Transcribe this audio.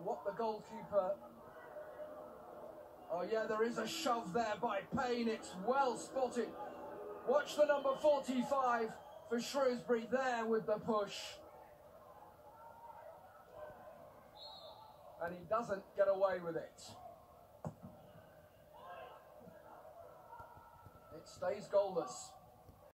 what the goalkeeper... Oh yeah, there is a shove there by Payne. It's well spotted. Watch the number 45 for Shrewsbury there with the push. And he doesn't get away with it. It stays goalless.